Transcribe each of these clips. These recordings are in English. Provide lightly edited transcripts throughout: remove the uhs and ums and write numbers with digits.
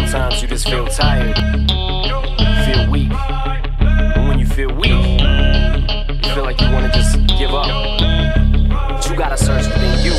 Sometimes you just feel tired, feel weak. And when you feel weak, you feel like you wanna just give up. But you gotta search within you.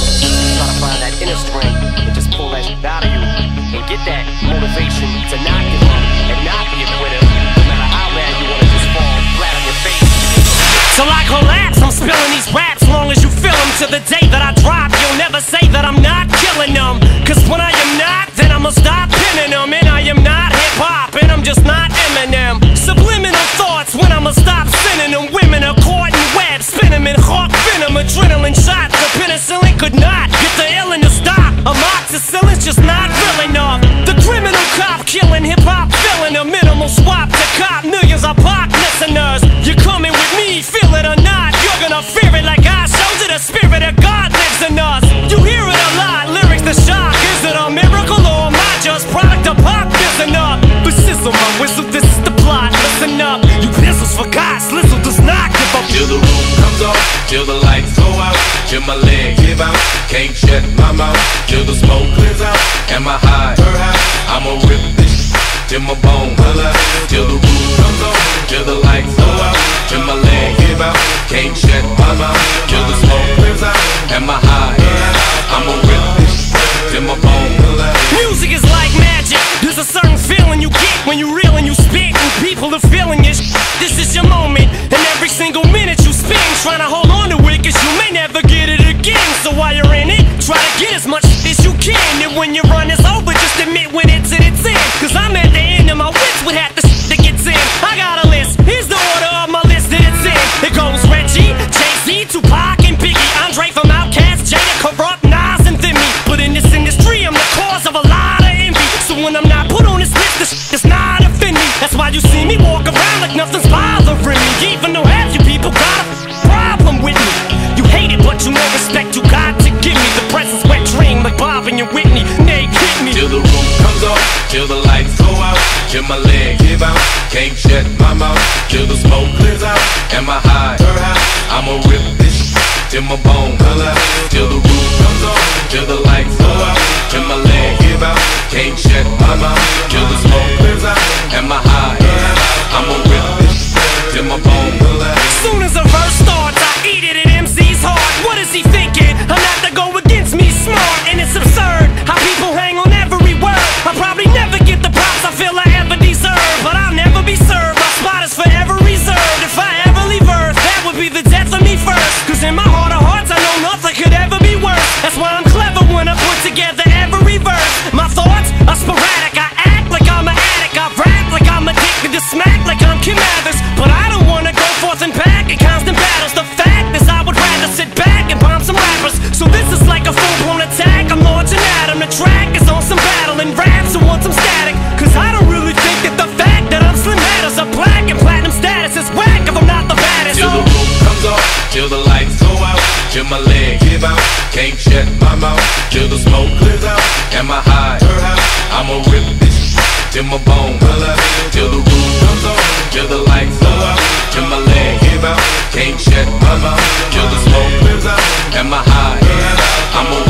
Try to find that inner strength and just pull that shit out of you. And get that motivation to not give up and not be a quitter. No matter how bad you wanna just fall flat on your face. Till I collapse, I'm spilling these raps. Long as you feel them, to the day that I drop, you'll never say that I'm not killing them. Cause when I am not, then I'ma stop pinning them. And I am not hip-hop, and I'm just not Eminem. Subliminal thoughts when I'ma stop sending them. Women are caught in webs, spin them in hawk venom. Adrenaline shots, the penicillin could not get the illin to stop. Amoxicillin's just not real enough. The criminal cop killing hip-hop, filling a minimal swap to cop millions of pop listeners. You're coming with me, feel it or not, you're gonna fear it like I showed you. The spirit of God lives in us. You hear it a lot, lyrics the shock. Is it a miracle or am I just product of pop? Listen up, but sizzle my whistle, this is the plot. Listen up, you pistols forgot, Slizzle does not give up. Till the roof comes off, till the lights go out, till my legs give out, can't shut my mouth, till the smoke clears out, and my high, I'ma rip this till my bone pull out, till the roof comes off, till the lights go out, till my legs give out, can't shut my mouth, till the smoke clears out, and my high, I'ma rip this till my bone pull out. Music is like magic. There's a certain feeling you get when you reel and you spit, and people are feeling it. This is your moment, and every single minute you spend trying to hold on to it, cause you may never get it again. So while you're in it, try to get as much as you can. And when your run is over, just admit when it's in its end. Cause I'm at the end of my wits with half the that gets in. I got a list, here's the order of my list that it's in. It goes Reggie, Jay-Z, Tupac, and Biggie, Andre from Outkast, Jada, Corrupt, Nas, and then me. But in this industry, I'm the cause of a lot of envy. So when I'm not put on this list, this does not offend me. That's why you see me walk around like nothing's bothering me. Even though half you people got a problem with me. You hate it, but you know respect you got to give me. The presence wet dream like Bob and your Whitney. Nay, hit me. Till the roof comes off, till the lights go out, till my legs give out, can't shut my mouth, till the smoke clears out, and my high, I'ma rip this till my bone pull out, till the roof comes off, till the lights go out, till my legs give out, can't shut my mouth, till the smoke clears out, and my high, I'ma rip this till my bone pull out. Soon as a verse starts, I eat it at MC's heart. What is he thinking? I'm not to go against me, smart, and it's absurd how people hang on every word. I'll probably never get the props I feel I ever deserve, but I'll never be served. My spot is forever reserved. If I ever leave Earth, that would be the death of me first. Cause in my heart of hearts, I know nothing could ever be worse. That's why I'm clever when I put together every verse. My thoughts are sporadic. I act like I'm an addict. I rap like I'm addicted to smack like I'm Kim Mathers. But I don't wanna go forth and back in constant battles. The fact is I would rather sit back and bomb some rappers. So this is like a full-blown attack. I'm launching at him. The track is on some battle and raps who want some static. Cause I don't really think that the fact that I'm slim matters. A black and platinum status is whack if I'm not the baddest. Till the roof comes off, till the lights go out, till my legs give out, can't shut my mouth, till the smoke clears out, and my high, I'ma rip this till my bone pull out, till the roof comes off, till the lights go out, till my legs give out, can't shut my mouth, till the smoke clears out, and my high, I'ma